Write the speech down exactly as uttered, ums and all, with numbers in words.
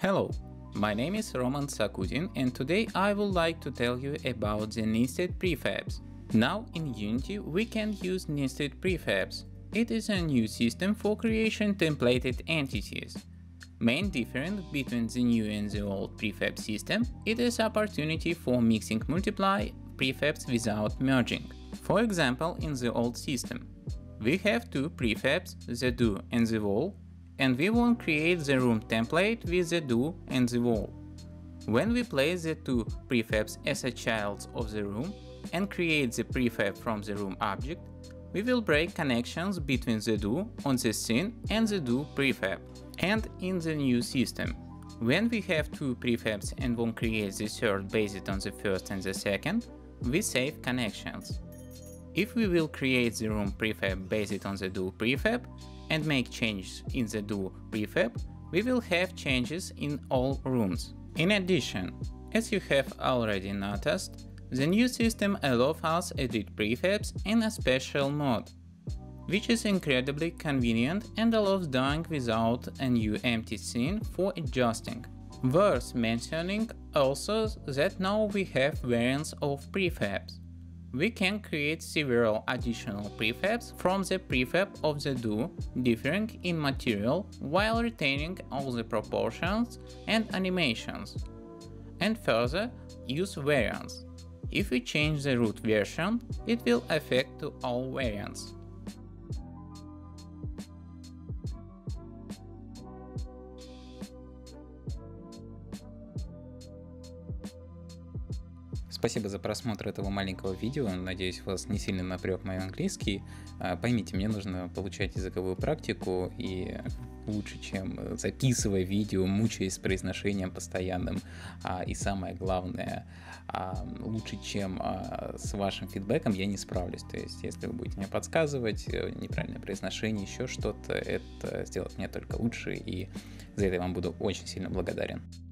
Hello, my name is Roman Sakutin and today I would like to tell you about the nested prefabs. Now in Unity we can use nested prefabs. It is a new system for creation templated entities. Main difference between the new and the old prefab system, it is opportunity for mixing multiply prefabs without merging. For example, in the old system, we have two prefabs, the do and the wall, and we want to create the room template with the do and the wall. When we place the two prefabs as a child of the room and create the prefab from the room object, we will break connections between the do on the scene and the do prefab. And in the new system, when we have two prefabs and want to create the third based on the first and the second, we save connections. If we will create the room prefab based on the do prefab and make changes in the do prefab, we will have changes in all rooms. In addition, as you have already noticed, the new system allows us to edit prefabs in a special mode, which is incredibly convenient and allows doing without a new empty scene for adjusting. Worth mentioning also that now we have variants of prefabs. We can create several additional prefabs from the prefab of the do, differing in material while retaining all the proportions and animations, and further use variants. If we change the root version, it will affect to all variants. Спасибо за просмотр этого маленького видео, надеюсь, вас не сильно напряг мой английский. Поймите, мне нужно получать языковую практику, и лучше, чем записывая видео, мучаясь с произношением постоянным, и самое главное, лучше, чем с вашим фидбэком, я не справлюсь. То есть, если вы будете мне подсказывать, неправильное произношение, еще что-то, это сделает мне только лучше, и за это я вам буду очень сильно благодарен.